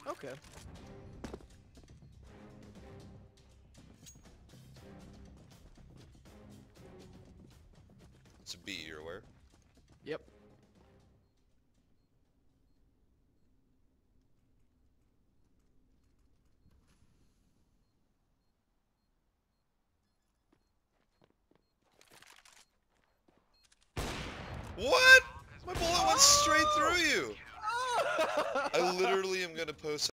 Okay. It's a B, you're aware? Yep. What? My bullet went straight through you! I literally am gonna post